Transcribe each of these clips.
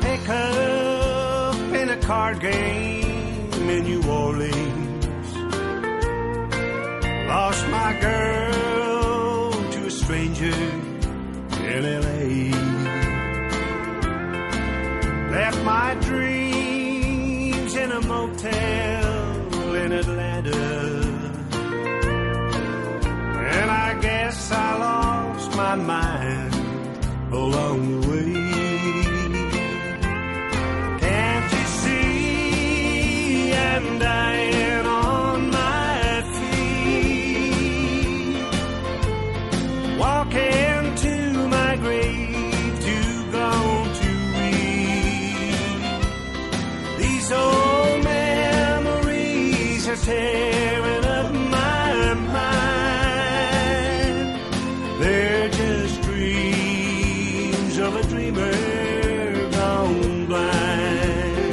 pick up in a card game in New Orleans. Lost my girl to a stranger in L.A. Left my dreams in a motel in Atlanta. And I guess I lost my mind along the way. Can't you see I'm dying on my feet, walking to my grave, too gone to read. These old memories are tearing up my mind. They're just dreams of a dreamer gone blind.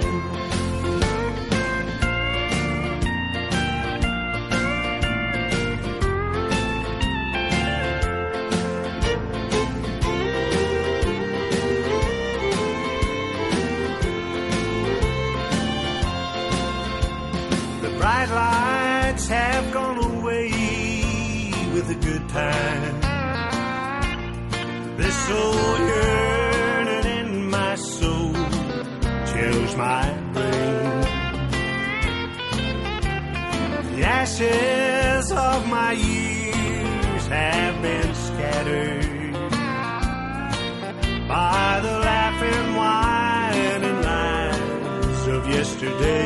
The bright lights have gone away with the good times. This old yearning in my soul chills my brain. The ashes of my years have been scattered by the laughing, whining lines of yesterday.